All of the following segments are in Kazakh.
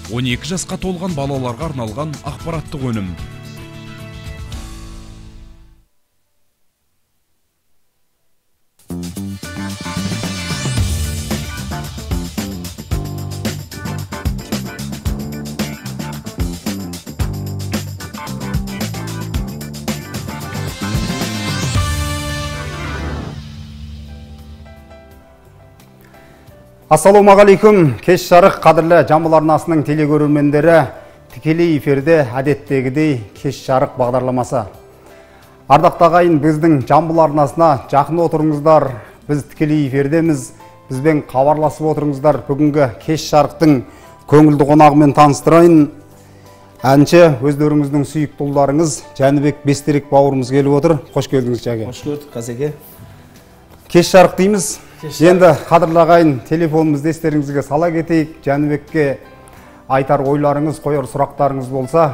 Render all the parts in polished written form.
12 жасқа толған балаларға арналған ақпараттық өнім. Ассалаумағалейкум, кеш жарық қадірлі Жамбыл арнасының телегөрермендері, тікелей эфирде әдеттегідей кеш жарық бағдарламасы. Ардақты ағайын, біздің Жамбыл арнасына жақын отырыңыздар, біз тікелей эфирдеміз, бізбен хабарласып отырыңыздар. Бүгінгі кеш жарықтың көңілді қонағымен таныстырайын. Әнші өздеріңіздің сүйікті ұлдарыңыз Жәнібек Бестерек бауырымыз келіп отыр. Қош келдіңіз, Жәке. Қош көрдік, Қазеке. Кеш жарық дейміз. Енді қадірлі ағайын, телефонымызды естеріңізге сала кетейік. Жәнібекке айтар ойларыңыз, қояр сұрақтарыңыз болса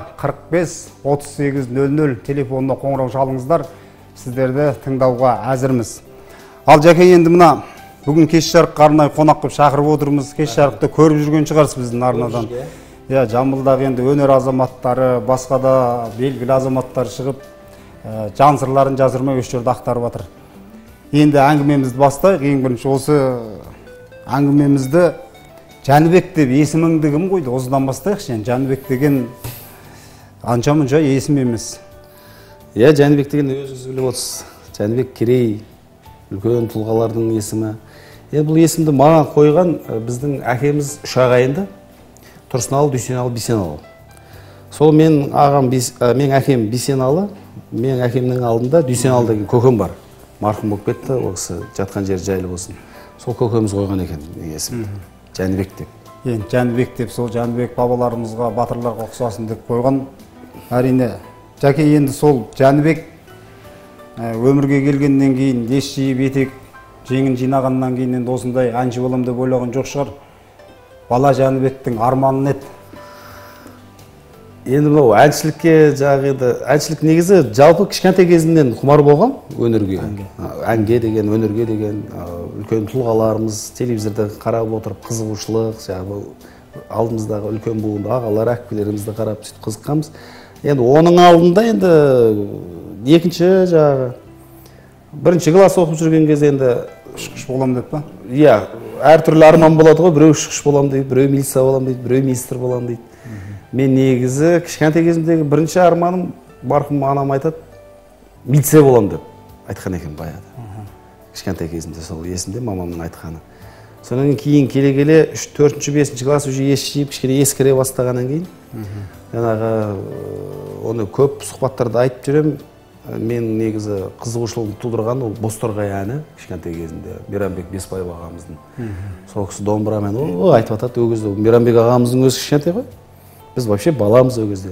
45-38-00 телефонына қоңырау шалыңыздар. Сіздерді тыңдауға әзірміз. Ал Жәке, енді мына бүгін кеш жарыққа арнайы қонақ қып шақырып отырмыз. Кеш жарықты көріп жүрген шығарсыз біздің арнадан. Жамбылдағы енді өнер азаматтары, басқа да белгілі азаматтар шығып, жан сырларын жазырмай өш жерді ақтарып жатыр. Енді әңгімемізді бастайық. Ең бірінші осы әңгімемізді Жәнібек деп есіміңді кім қойды? Осыдан бастайықшы. Жәнібек деген анша-мұнша есім емес. Жәнібек деген өзіңіз біліп отырсыз. Жәнібек Керей, үлкен тұлғалардың есімі. Бұл есімді маған қойған біздің әкеміз үш ағайынды. Тұрсыналы, Дүйсеналы, Бисеналы. Сол мен әкем Бисеналы, мен әкемнің алдында Дүйсеналы деген көкем бар. Марқұм болып кетті, ол кісі жатқан жері жайлы болсын. Сол көкеміз қойған екен есімді, Жәнібек деп. Жәнібек деп, сол Жәнібек бабаларымызға, батырларға ұқсасын деп қойған. Әрине, Жәке, енді сол Жәнібек өмірге келгеннен кейін еш жиып етек жеңін жинағаннан кейін енді осындай әнші болам деп ойлаған жоқ шығар. Бала Жәнібектің арманы еді. Енді бұл әншілікке әншілік негізі жалпы кішкентай кезімнен құмар болған өнерге. Әнге деген, өнерге деген үлкен тұлғаларымыз телевизорда қарап отырып қызығушылық, алдымыздағы үлкен буынды ағалар, әпкелерімізді қарап сөйтіп қызыққанбыз. Енді оның алдында енді бірінші класс оқып жүрген кезде енді ұшқыш болам деп па? Әртүрлі арман болады ғой, біреу ұшқыш болам дейді, біреу милиция болам дейді, біреу министр болам дейді. Мен негізі кішкентай кезімдегі бірінші арманым, марқұм анам айтады, милиция болам деп айтқан екен баяғыда. Кішкентай кезімде сол есімде мамамның айтқаны. Содан кейін келе-келе 4-5 класс уже ес жиып, кішкене ескіре бастағаннан кейін, жаңағы оны көп сұхбаттарда айтып жүрем. Мен негізі қызығушылығын тудырған ол Бозторғай әні кішкентай кезінде Мейрамбек Бесбаев ағамыздың. Сол кісі домбырамен айтып атады. Ол кезде Мейрамбек ағамыздың өзі кішкентай ғой. Біз вообще баламыз ол кезде.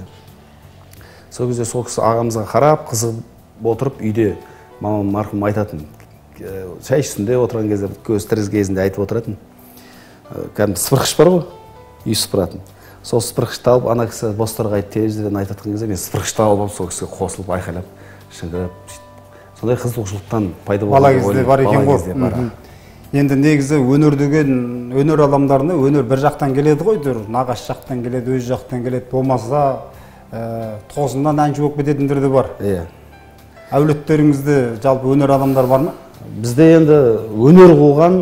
Сол кезде сол кісі ағамызға қарап, қызығып отырып, үйде мамам марқұм айтатын. Шай үстінде отырған кезде, көз тіріз кезінде айтып отыратын. Кәдімгі сыпырғыш бар ғой, үй сыпыратын. Сол сыпырғышты алып, ана кісі Бозторғай телевизордан айтатын кезде, мен сыпырғышты алып, сол кісіге қосылып, айқайлап, шыңғырып, сондай қызығушылықтан пайда болды. Бала кезде бар екен ғой. Енді негізі өнер деген, өнер адамдарына өнер бір жақтан келеді ғой, нағаш жақтан келеді, өз жақтан келеді, болмаса тоғысынан әнші болып кететіндер де бар. Әулеттеріңізде жалпы өнер адамдар бар ма? Бізде енді өнер қуған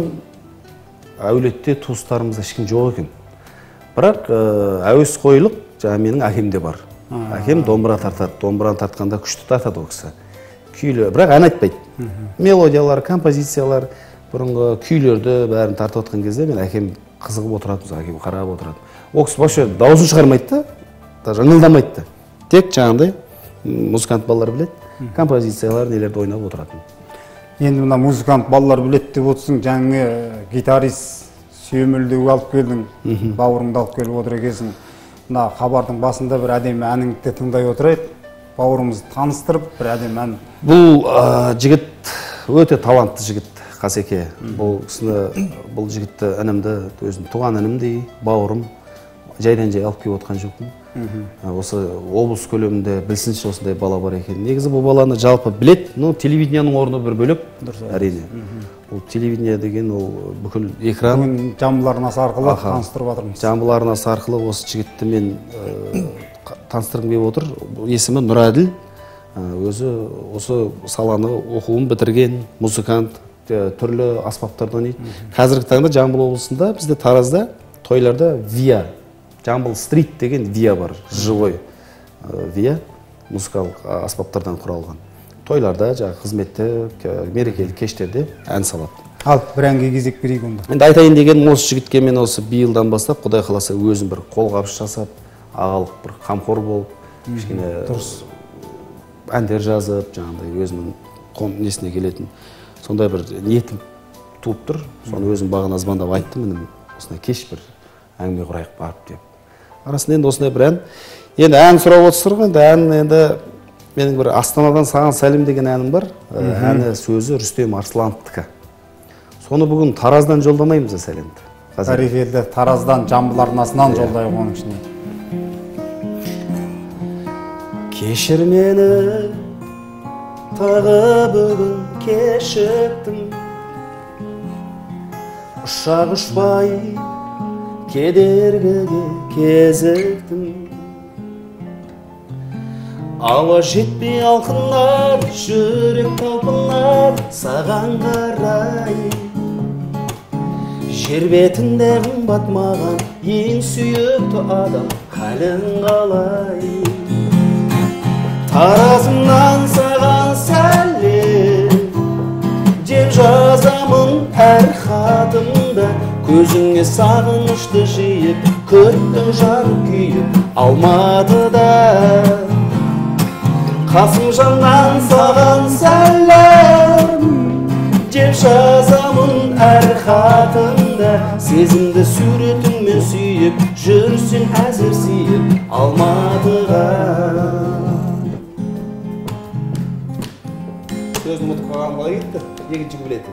әулетте туыстарымызда ешкім жоқ екен. Бірақ әуес қойлық жаңа менің әкемде бар. Әкем домбыра тартады, домбыраны тартқанда күшті тартады ол кісі. Күйлі, бірақ ән айтпайды. Мелодиялар, композициялар, бұрынғы күйлерді бәрін тартып отқан кезде мен әкем қызығып отырады, әкем қарап отырады. Ол кісі башы дауысын шығармайды да, ыңылдамайды да. Тек жаңағыдай музыкант балалар біледі, композициялар нелерді ойнап отыратын. Енді мына музыкант балалар біледі деп отырсың, жаңағы гитарист сүйемелді алып келдің, бауырыңды алып келіп отыр екенсің. Мына хабардың басында бір әдемі әніңді тыңдай отырайық. Бауырымызды таныстырып, бір әдемі ән. Бұл жігіт өте талантты жігіт. Қасеке, бұл жігітті інімді, өзім туған інімдей, бауырым, жайдан жай алып келіп отқан жоқпын. Осы облыс көлемінде білсінші осындай бала бар екен. Негізі бұл баланы жалпы білет, телевидениенің орны бір бөлек, әрине. ол телевидение деген ол бүкіл экран. Бүгін жамбыл арнасы арқылы Аха. таныстырып жатырмыз. Жамбыл арнасы арқылы осы жігітті мен таныстырғым келіп отыр. Есімі Нұраділ. Өзі осы саланы оқуын бітірген музыкант, түрлі аспаптарда ойнайды. Қазіргі таңда Жамбыл облысында, бізде Таразда тойларда виа, Жамбыл стрит деген виа бар, живой виа, музыкалық аспаптардан құралған. Тойларда, қызметте, мерекелік кештерде ән салады. Ал, бір әнге кезек берейік онда. Енді айтайын деген осы жігітке мен осы биылдан бастап, Құдай қаласа өзім бір қолғабыс жасап, ағалық бір қамқор болып, кішкене Дұрыс. әндер жазып, жаңағыдай өзімнің несіне келетін сондай бір ниетім туып тұр. Соны өзім бағана звондап айттым, міне осындай кеш бір әңгіме құрайық барып деп. Арасында енді осындай бір ән. Енді ән сұрап отырсыздар ғой, енді ән енді менің бір Астанадан саған сәлем деген әнім бар. Әні сөзі Рүстем Арслановтікі. Соны бүгін Тараздан жолдамаймыз сәлемді. Бәрекелді, Тараздан, Жамбыл арнасынан жолдайық оның ішіне. Кешір мені, тағы бүгін кешіктім. Ұшақ ұшпай, кедергіге кезіктім. Ауа жетпей алқынар, жүрек талпынар, саған қарай. Жер бетінде қымбат маған, ең сүйікті адам, халің қалай. Таразымнан саған сәлем деп жазамын әр хатымда. Көзіңе сағынышты жиып, көттің жарып күйіп Алматыда. Қасымжаннан саған сәлем деп жазамын әр хатымда. Сезімді суретіңмен сүйіп, жүрсің әзір сүйіп Алматыға. Сөзін ұмытып қалған бала кетті, екінші куплеті.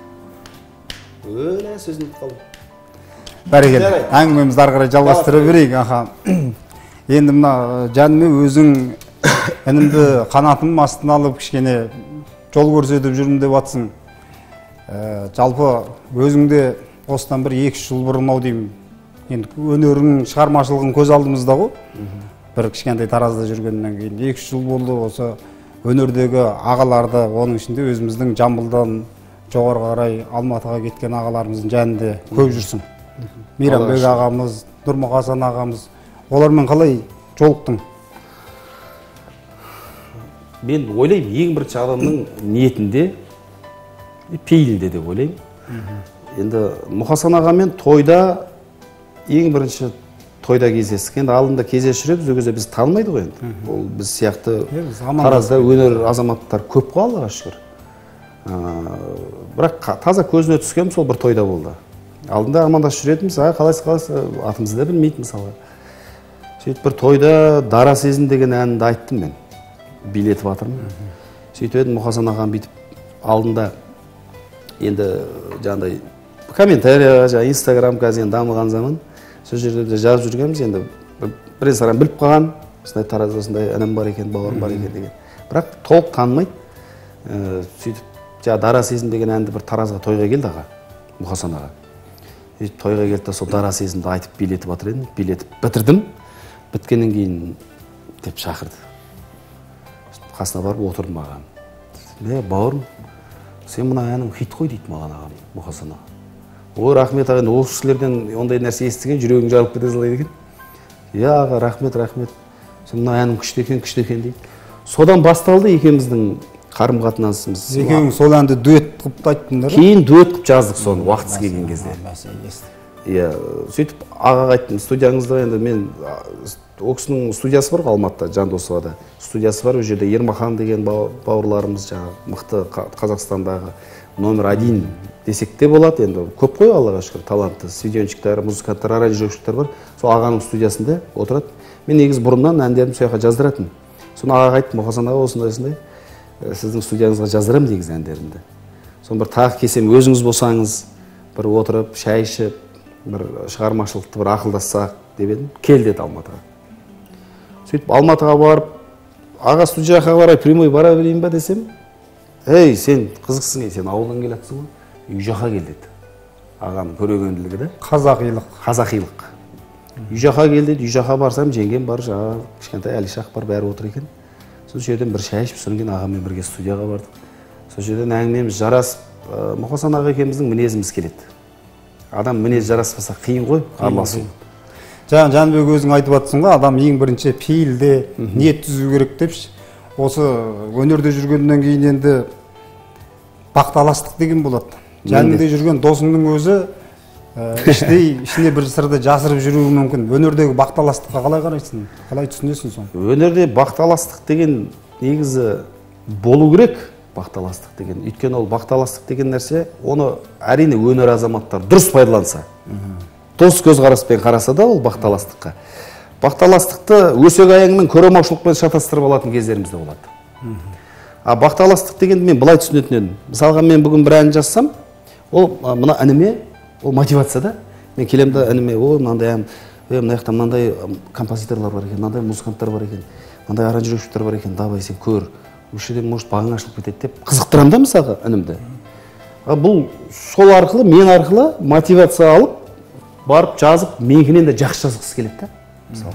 Өлі сөзін ұмытып қалдым. Бәрекелді, әңгімемізді ары қарай жалғастыра берейік. Аха. Енді мына жаныме өзің інімді қанатым астына алып кішкене жол көрсетіп жүрмін деп атсың. Жалпы өзіңде осыдан бір 2 жыл бұрын ау деймін. Енді өнерің, шығармашылығың көз алдымызда ғой. Бір кішкентай Таразда жүргеннен кейін 2 жыл болды. Осы өнердегі ағаларды, оның ішінде өзіміздің Жамбылдан жоғары қарай Алматыға кеткен ағаларымыздың жанында көп жүрсің. Мейрамбек ағамыз, Нұрмұқасан ағамыз, олармен қалай жолықтың? Мен ойлаймын, ең бірінші адамның ниетінде, пейілінде деп ойлаймын. Енді Мұқасан ағамен тойда, ең бірінші тойда кездестік. Енді алдында кездесіп жүреміз, ол кезде біз танымайды ғой енді. Ол біз сияқты Таразда өнер азаматтар көп қой, Аллаға шүкір. Бірақ таза көзіне түскен сол бір тойда болды. Алдында амандасып жүретінбіз, қалайсыз, атымызды да білмейді мысалы. Сөйтіп бір тойда Дара сезім деген әнді айттым мен. Билетіп атырмын. Сөйтіп едім, Мұқасан ағам бүйтіп алдында енді жаңағыдай комментария, Инстаграм қазір дамыған заман. Сол жерде жазып жүргенбіз, енді бірен саран біліп қалған, осындай Таразда осындай інім бар екен, бауырым бар екен деген. Бірақ толық танымайды. Сөйтіп Дара сезім деген әнді бір Таразға тойға келді аға, Мұқасан аға. Тойға келді, сол Дара сезімді айтып билетіп атыр едім, билетіп бітірдім. Біткеннен кейін деп шақырды. Қасына барып отырдым ағам. Бауырым, сен мына әнің хит қой дейді маған ағам, Мұқасан аға. Ой, рахмет ағайын, ол кісілерден ондай нәрсе естіген, жүрегің жарылып кете салайды екен. Иә аға, рахмет. Сен мына әнің күшті екен дейді. Содан басталды екеуміздің қарым-қатынасымыз. Екеуің сол әнді дуэт қылып айттыңдар? Кейін дуэт қылып жаздық соны, уақытысы келген кезде. Иә, сөйтіп ағаға айттым, студияңызда енді мен ол кісінің студиясы бар Алматыда, Жандосовада. Студиясы бар, ол жерде Ермахан деген бауырларымыз, жаңағы мықты Қазақстандағы номер 1 десек те болады. Енді көп қой, Аллаға шүкір, талантты свидетельщиктер, музыканттар, аранжировщиктер бар. Сол ағаның студиясында отырады. Мен негізі бұрыннан әндерімді сол жаққа жаздыратын. Соны ағаға айттым, Мұқасан аға осындай сіздің студияңызға жаздырамын негізі әндерімді. Соны бір тағы келсем, өзіңіз болсаңыз, бір отырып, шай ішіп, бір шығармашылықты бір ақылдассақ деп едім. Кел деді Алматыға. Сөйтіп Алматыға барып, аға студияға қарай прямой бара берейін ба десем, ей, сен қызықсың, сен ауылдан келатсың ғой. үй жаққа кел деді. Ағаның көрегенділігі да. Қазақилық. Үй жаққа кел деді. Үй жаққа барсам, жеңгем бар, жаңағы кішкентай Әлишақ бар, бәрі отыр екен. Сол жерден бір шай ішіп, содан кейін ағамен бірге студияға бардық. Сол жерден әңгімеміз жарасып, Мұқасан аға екеуміздің мінезіміз келеді. Адам мінез жараспаса қиын ғой, араласу. Жәнібек өзің айтып жатсың ғой, адам ең бірінші пейілде ниет түзу керек депші. Осы өнерде жүргеннен кейін енді бақталастық деген болады. Жаныңда жүрген досыңның өзі ішіне бір сырды жасырып жүруі мүмкін. Өнердегі бақталастыққа қалай қарайсың? Қалай түсінесің соны? Өнерде бақталастық деген негізі болу керек, бақталастық деген. Өйткені ол бақталастық деген нәрсе, оны әрине өнер азаматтар дұрыс пайдаланса, дұрыс көзқараспен қараса да ол бақталастыққа. Бақталастықты өсек аяңмен көремаушылықпен шатастырып алатын кездеріміз де болады. А бақталастық дегенді мен былай түсінетін едім. Мысалға мен бүгін бір ән жазсам, ол мына әніме, ол мотивация да. Мен келем де әніме, мынандай ән, мына жақта мынандай композиторлар бар екен, мынандай музыканттар бар екен, мынандай аранжировщиктер бар екен, давай сен көр. Осы жерден может бағың ашылып кетеді деп қызықтырам да мысалға әнімді. Бұл сол арқылы, мен арқылы мотивация алып, барып жазып, менікінен де жақсы жазғысы келеді да.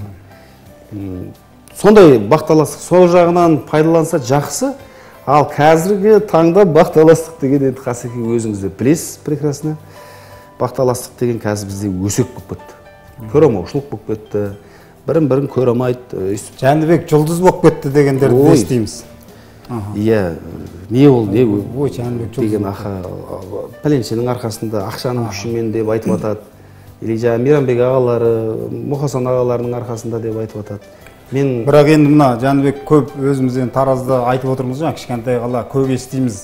Сондай бақталастық сол жағынан пайдаланса жақсы. Ал қазіргі таңда бақталастық деген енді Қасеке өзіңіз де білесіз прекрасно. Бақталастық деген қазір бізде өсек болып кетті. Көремаушылық болып кетті. Бірін көре алмайды. Жәнібек жұлдыз болып кетті дегендерді естиміз. Иә, не ол, не ой, Жәнібек жұлдыз деген пәленшенің арқасында ақшаның күшімен деп айтып атады. Или жаңа Мейрамбек ағалары, Мұқасан ағаларының арқасында деп айтып атады. Бірақ енді мына Жәнібек көп өзімізден Таразда айтып отырмыз жаңа, кішкентай қала көп естиміз.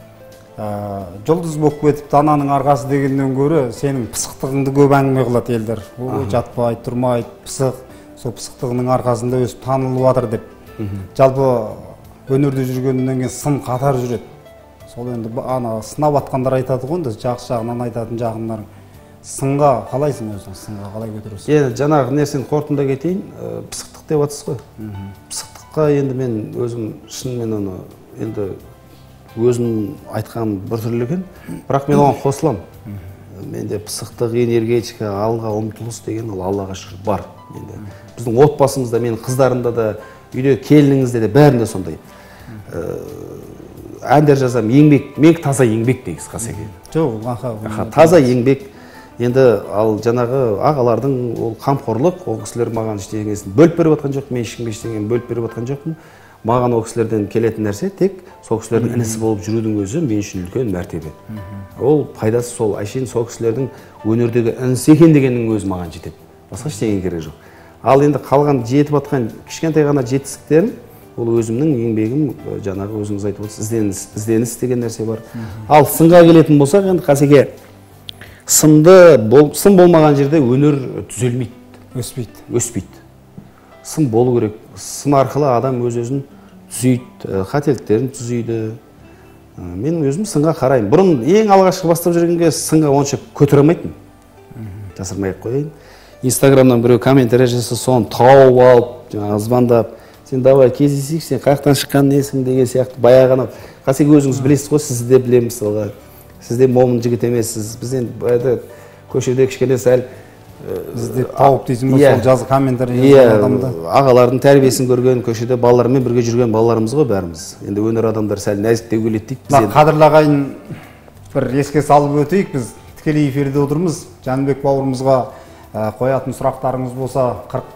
Жұлдыз болып кетіп ананың арқасы дегеннен гөрі сенің пысықтығыңды көп әңгіме қылады елдер. Ой, жатпайды, тұрмайды, пысық, сол пысықтығының арқасында өсіп танылып жатыр деп. Жалпы өнерде жүргеннен кейін сын қатар жүреді. Сол енді сынап атқандар айтады ғой, жақсы жағынан айтатын жағындарың. Сынға қалайсың өзің? Сынға қалай көтересің? Енді жаңағы нәрсені қорытында кетейін, пысықтық деп жатсыз ғой. Пысықтыққа енді мен өзім шынымен оны енді өзім айтқан бір түрлі екен, бірақ мен оған қосылам. Менде пысықтық, энергетика, алға ұмтылыс деген ол Аллаға шүкір бар. Біздің отбасымызда, менің қыздарымда да, үйде келініңізде де бәрінде сондай. Әндер жазам, еңбек, мен таза еңбек негіз Қасеке. Жоқ, таза еңбек. Енді ал жаңағы ағалардың ол қамқорлық, ол кісілер маған ештеңесін бөліп беріп жатқан жоқ, мен ешкімге ештеңені бөліп беріп жатқан жоқпын. Маған ол кісілерден келетін нәрсе тек сол кісілердің інісі болып жүрудің өзі мен үшін үлкен мәртебе. Ол пайдасы сол, әшейін сол кісілердің өнердегі інісі екен дегеннің өзі маған жетеді. Басқа ештеңе керек жоқ. Ал енді қалған жетіп жатқан кішкентай ғана жетістіктерім, ол өзімнің еңбегім, жаңағы өзіңіз айтып отырсыз, ізденіс деген нәрсе бар. Ал сынға келетін болсақ, енді Қасеке, сын болмаған жерде өнер түзелмейді, өспейді. Сын болу керек. Сын арқылы адам өз-өзін түзейді, қателіктерін түзейді. Мен өзім сынға қараймын. Бұрын ең алғашқы бастап жүргенге сынға онша көтере алмайтын. Жасырмай-ақ қояйын. Инстаграмнан біреу комментарий жасаса, соны тауып алып, звондап, сен давай кездесейік, сен қаяқтан шыққан несің деген сияқты баяғыны. Қасеке өзіңіз білесіз ғой, сізді де білеміз. Сіз де момын жігіт емессіз. Біз енді көшеде кішкене сәл бізде тауып дейсің бе, сол жазы комментарий жазған адамды. Ағалардың тәрбиесін көрген, көшеде балалармен бірге жүрген балаларымыз ғой бәріміз. Енді өнер адамдар сәл нәзіктеу келеді дейді. Қадірлі ағайын, бір еске салып өтейік, біз тікелей эфирде отырмыз. Жәнібек бауырымызға қоятын сұрақтарыңыз болса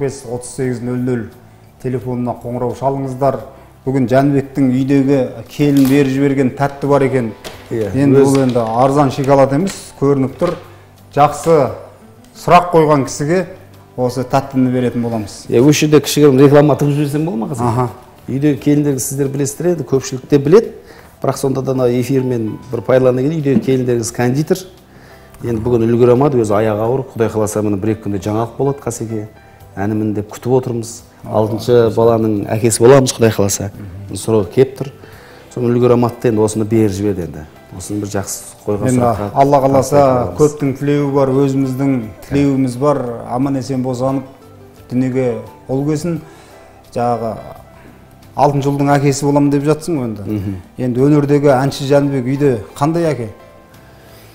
45-38-00 телефонына қоңырау шалыңыздар. Бүгін Жәнібектің үйдегі келін беріп жіберген тәтті бар екен. Енді ол енді арзан шоколад емес, көрініп тұр. Жақсы сұрақ қойған кісіге осы тәттіні беретін боламыз. Осы жерде кішігірім реклама тығып жіберсем бола ма Қасеке? Үйдегі келіндеріңіз сіздер білесіздер енді, көпшілік те біледі. Бірақ сонда да эфирмен бір пайдалана келе, үйдегі келіндеріңіз кондитер. Енді бүгін үлгере алмады, өзі аяғы ауыр. Құдай қаласа міне бір-екі күнде жаңалық болады Қасеке. Әнімін деп күтіп отырмыз. 6-шы баланың әкесі боламыз, Құдай қаласа. Сұрағы кеп тұр. Соны үлгере алмады енді, осыны беріп жіберді енді. Осыны бір жақсы қойған сұраққа. Алла қаласа көптің тілеуі бар, өзіміздің тілеуіміз бар. Аман есен босанып дүниеге ол келсін. Жаңағы алтын жылдың әкесі боламын деп жатсың енді. Енді өнердегі әнші Жәнібек үйде қандай әке?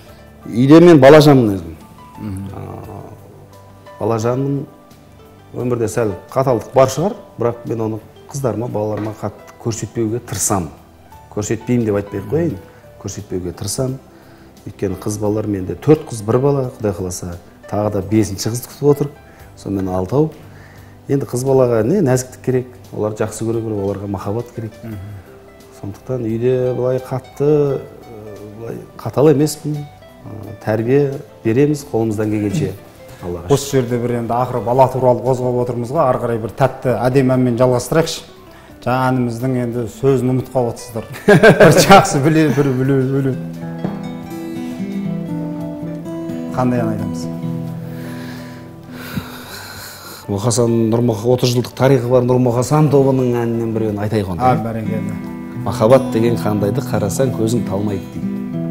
Үйде мен балажанмын өзім. Балажанмын. Өмірде сәл қаталдық бар шығар, бірақ мен оны қыздарыма, балаларыма қатты көрсетпеуге тырысамын. Көрсетпеймін деп айтпай қояйын, көрсетпеуге тырысамын. Өйткені қыз балалар менде 4 қыз, 1 бала, Құдай қаласа, тағы да 5-ші қызды күтіп отыр. Сонымен 6. Енді қыз балаға не нәзіктік керек, олар жақсы көре, оларға махаббат керек. Сондықтан үйде былай қатты, қатал емеспін. Тәрбие береміз қолымыздан келгенше. Осы жерде бір енді ақыры бала туралы қозғап отырмыз ғой, ары қарай бір тәтті әдемі әнмен жалғастырайықшы. Жаңа әніміздің енді сөзін ұмытып отырсыздар. Бір жақсы біле. Қандай ән айтамыз? Мұқасан 30 жылдық тарихы бар Нұрмұқасан тобының әнінен біреуін айтайық онда. Бәрекелді. Махаббат деген қандайды қарасаң көзің талмайды дейді.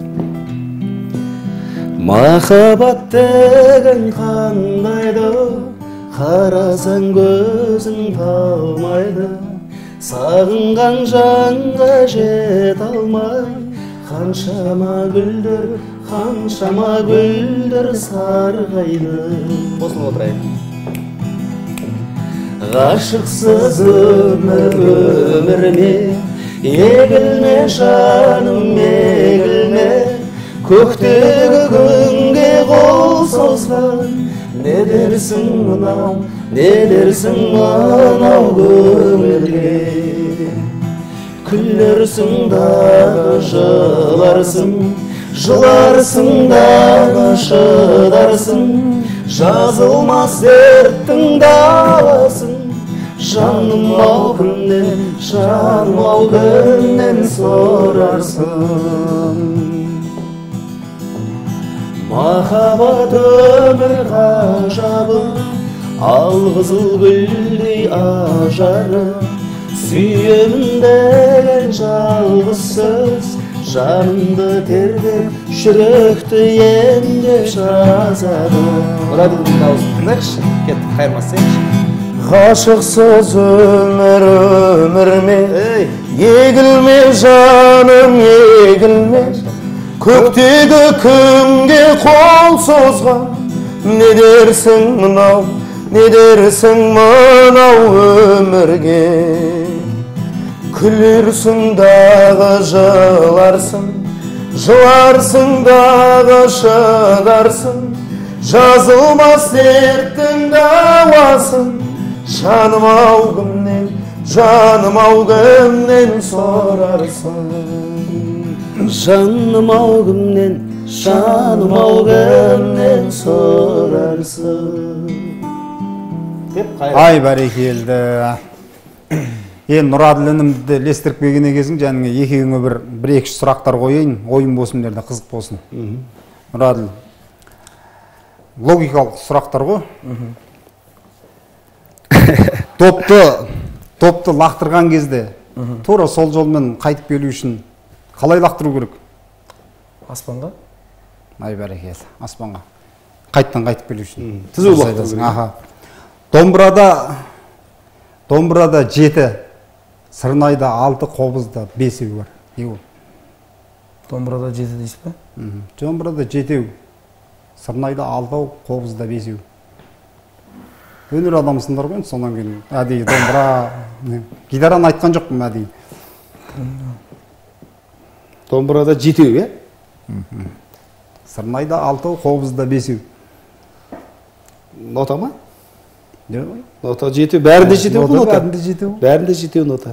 Махаббат деген қандайды қарасаң көзің талмайды. Сағынған жанға жет алмай, қаншама гүлдер сарғайды. Осыны отырайын. Ғашықсыз өмірме, егілме жаным, егілме. Көктегі күнге қол созған, не дерсің мынау көңілге. Күлерсің дағы жыларсың дағы шыдарсың. Жазылмас дерттің даласын, жаным ау күннен сорарсың. Махаббат өмір ғажабы, алқызыл гүлдей ажары. Сүйемін деген жалғыз сөз, жанымды тербеп, жүректі емдеп жазады. Мұрадылдың дауысын тыңдайықшы, кеттік қайырмасайықшы. Ғашықсыз өмірме, егілме жаным, егілме. Көктегі күнге қол созған, не дерсің мынау өмірге. Күлерсің дағы жыларсың дағы шыдарсың. Жазылмас дерттің дауасын, жаным ау кімнен сорарсың. Жаным ау кімнен сорарсың. Ай, бәрекелді. Нұраділ інімді лестіріп келген екенсің, жәніңе екеуіңе бір-екі сұрақтар қойайын, ойын болсын дерді, қызық болсын. Нұраділ, логикалық сұрақтар ғой. Топты лақтырған кезде, тура сол жолмен қайтып келу үшін қалай лақтыру керек? Аспанға? Ай, бәрекелді, аспанға. Қайттан қайтып келу үшін. Түзу лақтыру. Домбырада 7, сырнайда 6, қобызда 5 бар. Не ол? Домбырада 7 дейсіз бе? Домбырада 7, сырнайда 6, қобызда 5. Өнер адамсыңдар ғой, сонан кейін әдейі домбыра, гитараны айтқан жоқпын әдейі. Домбырада 7, е? Сырнайда 6, қобызда 5. Нота ма? Нота 7, бәрінде 7 ғой нота. Бәрінде 7 нота.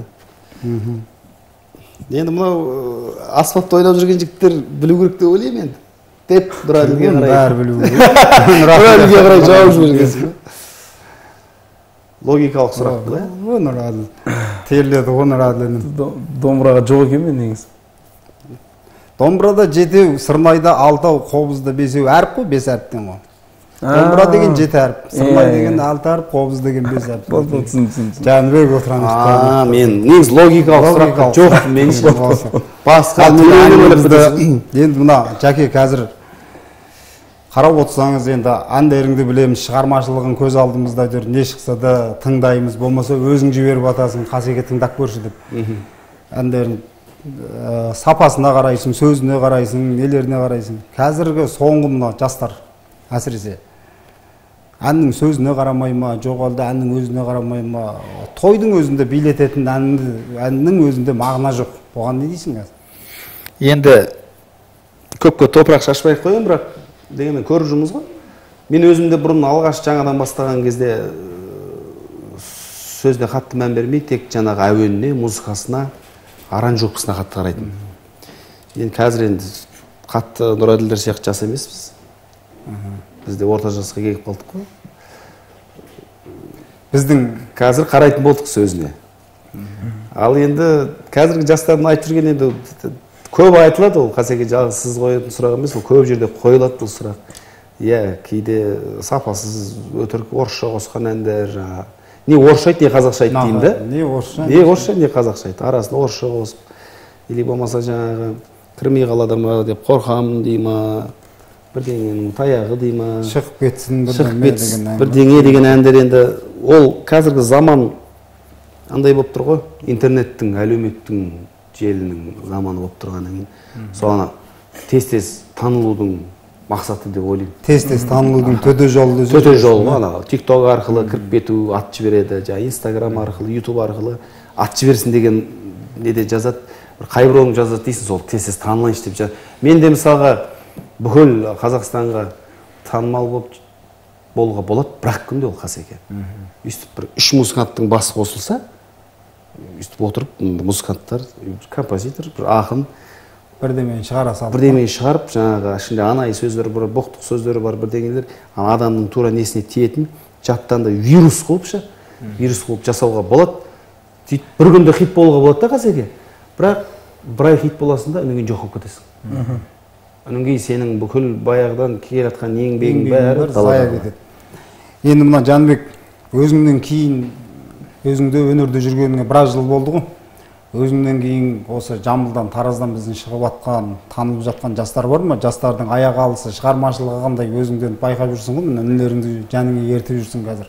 Енді мынау аспапта ойнап жүрген жігіттер білу керек деп ойлаймын енді. Деп Нұраділге қарай. Бәрі білу керек. Нұраділге қарай жауап жібергенсің. Логикалық сұрақ бұл, е? Нұраділ. Терледі ғой Нұраділінің. Домбыраға жоқ екен мен негізі. Домбырада 7, сырнайда 6, қобызда 5 әріп қой, 5 әріптен ғой. Домбыра деген 7 әріп, сырнай деген 6 әріп, қобыз деген 5 әріп. Жәнібек отырамыз. Мен негіз логикалық сұрақ жоқ, мен басқа енді мына Жәке қазір қарап отырсаңыз, енді әндеріңді білеміз, шығармашылығын көз алдымызда жүр, не шықса да тыңдаймыз, болмаса өзің жіберіп атасың, Қасеке тыңдап көрші деп. Әндерің сапасына қарайсың, сөзіне қарайсың, нелеріне қарайсың. Қазіргі соңғы мына жастар әсіресе әннің сөзіне қарамай ма, жоқ әлде әннің өзіне қарамай ма, тойдың өзінде билететін әннің өзінде мағына жоқ. Оған не дейсің қазір? Енді көпке топырақ шашпай қояйын, бірақ дегенмен көріп жүрміз ғой. Мен өзімде бұрын алғаш жаңадан бастаған кезде сөзіне қатты мән бермей, тек жаңағы әуеніне, музыкасына, аранжировкасына қатты қарайтын. Енді қазір енді қатты Нұраділдер сияқты жас емеспіз. Бізде орта жасқа келіп қалдық қой. Біздің қазір қарайтын болдық сөзіне. Ал енді қазіргі жастардың айтып жүрген енді көп айтылады ол. Қасеке жалғыз сіз қоятын сұрақ емес, ол көп жерде қойылады бұл сұрақ. Иә, кейде сапасыз өтірік орысша қосқан әндер, жаңағы не орысша айт, не қазақша айт деймін да. Не орысша, не қазақша айт. Арасында орысша қосып, или болмаса жаңағы кірмей қалады ма деп қорқамын дей ма, бірдеңенің таяғы дей ма, шығып кетсін бірдеңе деген әндер. Енді ол қазіргі заман андай болып тұр ғой, интернеттің, әлеуметтің, желінің заманы болып тұрғаннан кейін соны тез танылудың мақсаты деп ойлаймын. Тез танылудың төте жолы. Төте жолы ана TikTok арқылы кіріп кету, ат жібереді, жаңа Instagram арқылы, YouTube арқылы ат жіберсін деген неде жазады. Қай біреуің жазады дейсің, сол тез танылайыншы деп жазады. Мен де мысалға бүкіл Қазақстанға танымал болуға болады, бірақ күнде ол Қасеке. Үстіп бір 3 музыканттың басы қосылса, үстіп отырып музыканттар, композитор, бір ақын бірдемені шығара салып. Бірдемені шығарып, жаңағы ішінде анайы сөздері бар, боқтық сөздері бар, бірдеңелер, адамның тура несіне тиетін, жаттан да вирус қылып жасауға болады. Бір күнде хит болуға болады да Қасеке. Бірақ бір ай хит боласың да, үнінген жоқ болып кетесің. Үнінген сенің бүкіл баяғыдан келе жатқан еңбегің бәрі зая кетеді. Енді мына Жанбек, өзіңнен кейін, өзіңде өнерде жүргеніңе біраз жыл болды ғой. Өзіңнен кейін осы Жамбылдан, Тараздан біздің шығып жатқан, танылып жатқан жастар бар ма? Жастардың аяқ алысы, шығармашылығы қандай өзіңден байқап жүрсің ғой, інілеріңді жаныңа ертіп жүрсің қазір.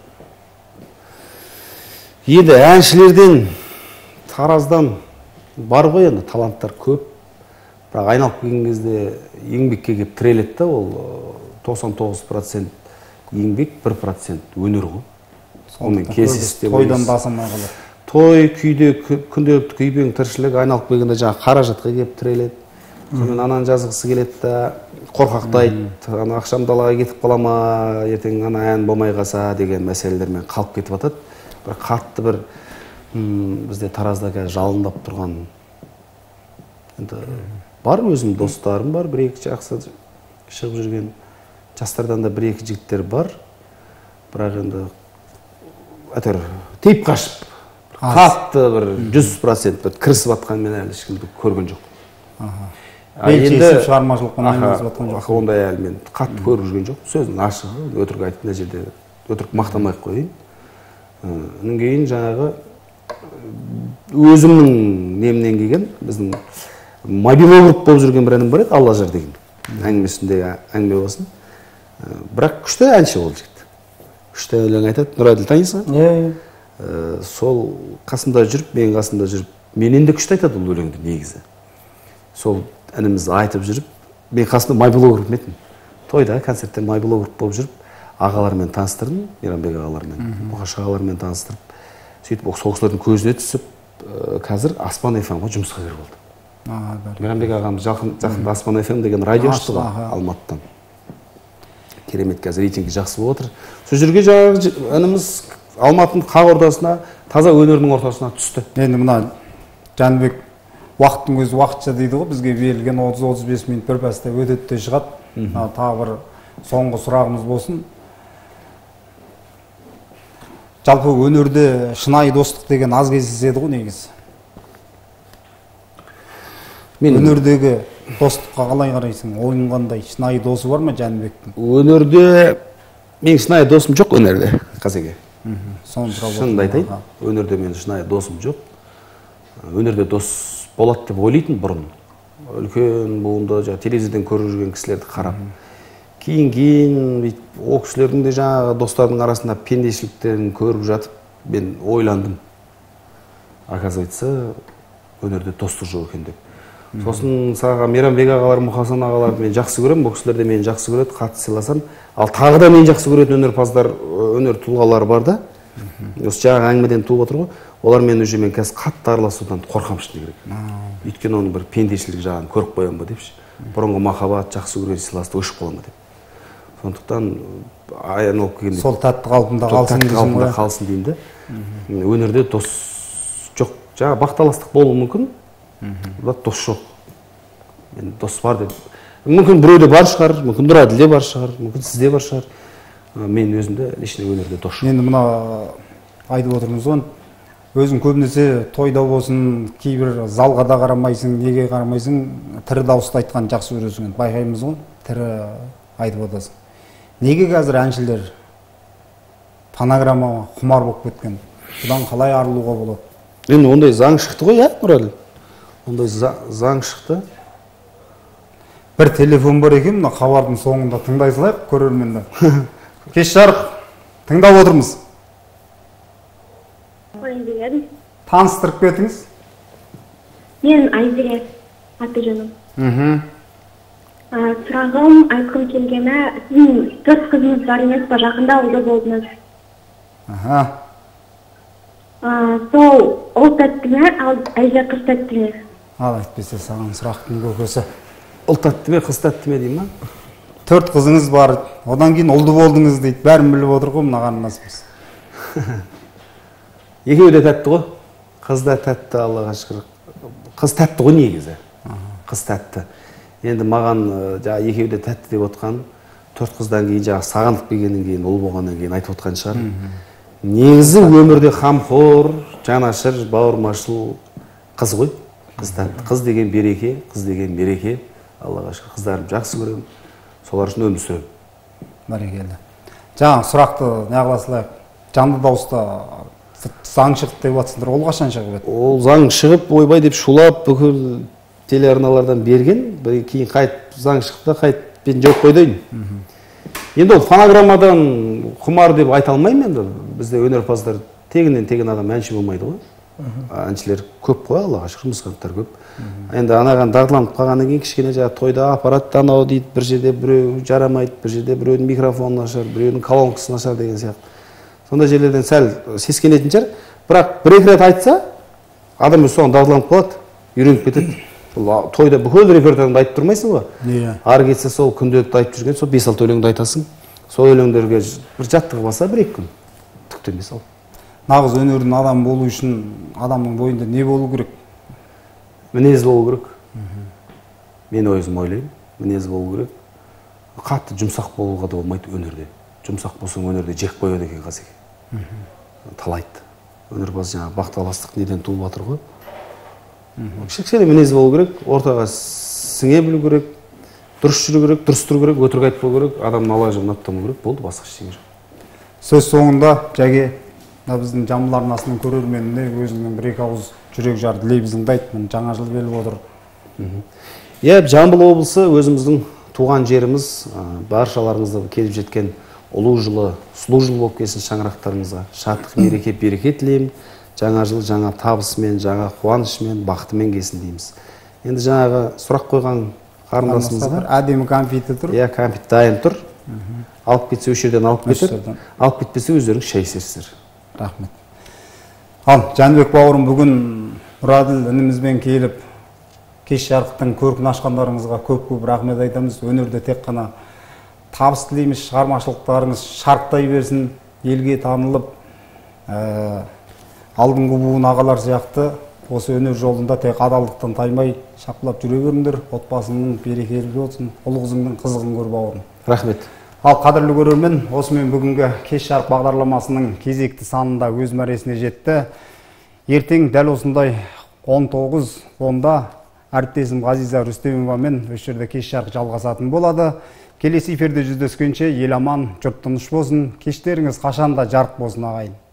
Енді әншілерден, Тараздан бар ғой енді, таланттар көп. Бірақ айналып келген кезде еңбекке келіп тіреледі да, ол 99% еңбек, 1% өнер ғой. Сонымен келісесіз деп тойдан басылмай қалады. Той, күйде, күнделікті күйбең тіршілік айналып келгенде жаңа қаражатқа келіп тіреледі. Сонымен ананы жазғысы келеді да, қорқақтайды, ақшам далаға кетіп қала ма, ертең ана ән болмай қалса деген мәселелермен қалып кетіп жатады. Бір қатты бір бізде Таразда қазір жалындап тұрған енді бар, өзім достарым бар, бір-екі жақсы шығып жүрген жастардан да бір-екі жігіттер бар. Бірақ енді әйтеуір тейіп қашып қатты бір 100% кірісіп жатқан мен әлі ешкімді көрген жоқ. Енді шығармашылықпен айналысып жатқан жоқ. Ондай әлі мен қатты көріп жүрген жоқ. Сөздің ашығы, өтірік айтып, мына жерде өтірік мақтамай қояйын. Онан кейін жаңағы өзімнің немнен келген біздің мобилогруп болып жүрген бір әнім бар еді, Алла жар деген. Әңгімесінде әңгіме болсын. Бірақ күшті әнші ол жігіт. Күшті өлең айтады. Нұраділ танисың ба? Сол қасымда жүріп, мен қасымда жүріп, менен де күшті айтады ол өлеңді негізі. Сол әнімізді айтып жүріп, мен қасымда мобилогруп метін. Тойда, концертте мобилогруп болып жүріп, ағалармен таныстырдым, Мейрамбек ағалармен, Мұқаш ағалармен таныстырып, сөйтіп сол кісілердің көзіне түсіп, қазір Аспан FM-ға жұмысқа кіріп болды. Мейрамбек ағамыз жақында Аспан FM деген радио ашты ғой Алматыдан. Керемет, қазір рейтингі жақсы болып отыр. Сол жерге жаңағы әніміз Алматының қақ ортасына, таза өнердің ортасына түсті. Енді мына Жанбек уақыттың өзі уақытша дейді ғой, бізге берілген 30-35 минут бір пәсте өтеді де шығады. Тағы бір соңғы сұрағымыз болсын. Жалпы өнерде шынайы достық деген аз кездеседі ғой негізі. Өнердегі достыққа қалай қарайсың? Ойың қандай? Шынайы досы бар ма Жанбектің? Өнерде мен шынайы досым жоқ өнерде, Қасеке. Шынымды айтайын, өнерде мен шынайы досым жоқ. Өнерде дос болады деп ойлайтын бұрын. Үлкен буында телевизордан көріп жүрген кісілерді қарап. Кейін о кісілердің де жаңағы достардың арасында пендешіліктерін көріп жатып, мен ойландым. Оказывается, өнерде достық жоқ екен деп. Сосын саға Мейрамбек ағалар, Мұхасан ағаларды мен жақсы көремін, бұл кісілер де мені жақсы көреді, қатты сыйласам. Ал тағы да мені жақсы көретін өнерпаздар, өнер тұлғалары бар да. Осы жаңағы әңгімеден туып отыр ғой. Олармен уже мен қазір қатты араласудан қорқам шыны керек. Өйткені оның бір пендешілік жағын көріп қоямын ба депші. Бұрынғы махаббат, жақсы көрген сыйластық өшіп қалам ба деп. Сондықтан аян болып келгенде сол тәтті қалпында қалсын дейсің ғой. Қалсын деймін де. Өнерде дос жоқ, жаңа бақталастық болуы мүмкін. Бірақ дос жоқ. Мен дос бар деп. Мүмкін біреуде бар шығар, мүмкін Әділде бар шығар, мүмкін сізде бар шығар. Мен өзімде личный өнерде дос жоқ. Енді мына айтып отырмыз ғой. Өзің көбінесе тойда болсын, кейбір залға да қарамайсың, неге қарамайсың, тірі дауысты айтқан жақсы көресің. Байқаймыз ғой, тірі айтып отырсың. Неге қазір әншілер фонограммаға құмар болып кеткен? Бұдан қалай арылуға болады? Енді ондай заң шықты ғой, Нұрәлі? Ондай заң шықты. Бір телефон бар екен, мына хабардың соңында тыңдай салайық көрерменді. Кеш жарық, тыңдап отырмыз. Таныстырып кетіңіз. Мен Айзере, аты жөнім. Сұрағым, айтқым келгені, сіздің 4 қызыңыз бар емес па, жақында ұлды болдыңыз. Сол ұл тәтті ме, ал әже қыз тәтті ме? Ал айтпесе саған сұрақтың көкесі. Ұл тәтті ме, қыз тәтті ме деймін ма? 4 қызыңыз бар, одан кейін ұлды болдыңыз дейді. Бәрін біліп отыр ғой, мынаған насымыз. Екеуі де тәтті ғой. Қыз да тәтті, Аллаға шүкір. Қыз тәтті ғой негізі. Қыз тәтті. Енді маған екеуі де тәтті деп отқан, 4 қыздан кейін жаңағы сағындық келгеннен кейін, ұл болғаннан кейін айтып отқан шығар. Негізі өмірде қамқор, жанашыр, бауырмашыл қыз ғой. Қыз тәтті. Қыз деген береке, қыз деген береке. Аллаға шүкір, қыздарым жақсы көремін. Солар үшін өмір сүремін. Бәрекелді. Жаңа сұрақты неғыласылайық. Жанды дауыста заң шығып деп жатсыңдар, ол қашан шығып еді? Ол заң шығып, ойбай деп шулап, бүкіл телеарналардан берген, кейін қайт заң шықты, қайт бен жоқ қойдайын. Енді ол фонограммадан құмар деп айта алмаймын енді. Бізде өнерпаздар тегінен тегін адам әнші болмайды ғой. Әншілер көп қой, Аллаға шүкір, музыканттар көп. Енді анаған дағдыланып қалғаннан кейін кішкене жаңағы тойда аппарат анау дейді, бір жерде біреу жарамайды, бір жерде біреудің микрофоны нашар, біреудің колонкасы нашар деген сияқты. Сондай жерлерден сәл сескенетін шығар. Бірақ бір-екі рет айтса, адам өз соған дағдыланып қалады, үйреніп кетеді. Тойда бүкіл репертуарыңды айтып тұрмайсың ғой. Ары кетсе сол күнделікті айтып жүрген, сол 5-6 өлеңді айтасың. Сол өлеңдерге бір жаттығып алса, 1-2 күн түкті емес ал. Нағыз өнердің адам болу үшін адамның бойында не болу керек? Мінез болу керек. Мен өзім ойлаймын, мінез болу керек. Қатты жұмсақ болуға да болмайды өнерде. Жұмсақ болсаң өнерде жек қояды екен қазір. Талайды. Өнерпаз жаңағы бақталастық неден туып жатыр ғой. Кішкене мінез болу керек, ортаға сіңе білу керек, дұрыс жүру керек, дұрыс тұру керек, өтірік айтпау керек, адамның ала жағын аттамау керек, болды, басқа ештеңе жоқ. Сөз соңында Жәге біздің Жамбыл арнасының көрерменіне өзіңнің 1-2 ауыз жүрек жарды лебізіңді айт, жаңа жыл келіп отыр. Иә, Жамбыл облысы өзіміздің туған жеріміз, баршаларыңызды келіп жеткен ұлы жылы, сұлу жыл болып келсін шаңырақтарыңызға. Шаттық, мереке, береке тілеймін. Жаңа жыл жаңа табысымен, жаңа қуанышымен, бақытымен келсін дейміз. Енді жаңағы сұрақ қойған қарындасымызға әдемі конфеті тұр. Иә, конфет дайын тұр. Алып кетсе өш жерден алып кетер. Алып кетпесе өздеріңіз шай ішерсіздер. Рахмет. Ал Жәнібек бауырым бүгін Мұраділ інімізбен келіп кеш жарықтың көркін ашқандарыңызға көп-көп рахмет айтамыз. Өнерде тек қана табыс тілейміз, шығармашылықтарыңыз шарықтай берсін, елге танылып, алдыңғы буын ағалар сияқты осы өнер жолында тек адалдықтан таймай шапқылап жүре беріңдер. Отбасыңның берекелі болсын, ұл қызыңның қызығын көр бауырым. Рахмет. Ал қадірлі көрермен, осымен бүгінгі кеш жарық бағдарламасының кезекті санында өз мәресіне жетті. Ертең дәл осындай 19:10-да әріптесім Ғазиза Рүстемовамен осы жерде кеш жарық жалғасатын болады. Келесі эфирде жүздескенше ел аман, жұрт тыныш болсын, кештеріңіз қашанда жарық болсын ағайын.